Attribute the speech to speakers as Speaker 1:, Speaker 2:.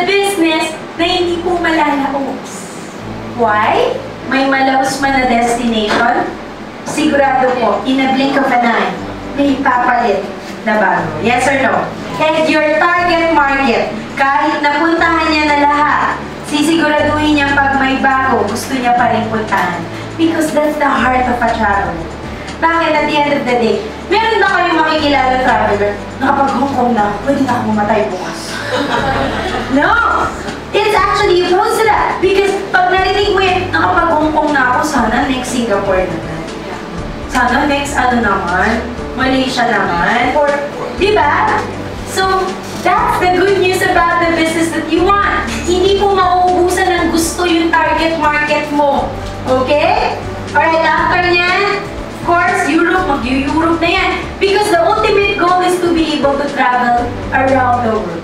Speaker 1: a business na hindi po malalaos. Why? May malaos man na destination, sigurado po, in a blink of an eye, may ipapalit na bago. Yes or no? And your target market, kahit napuntahan niya na lahat, sisiguraduhin niya pag may bago, gusto niya pa rin puntahan. Because that's the heart of a traveler. Bakit at the end of the day, meron ba kayong makikilala traveler na kapag Hong Kong na, pwede na ako mamatay bukas? No! It's actually opposed to that. Because pag narinig mo yun, nakapag Hong Kong na ako, sana next Singapore naman. Sana next ano naman, Malaysia naman, or, di ba? So, that's the good news about the business that you want. Hindi po mauubusan ng gusto yung target market mo. Okay? Alright, after nyan, of course, Europe, mag-Europe na yan. Because the ultimate goal is to be able to travel around the world.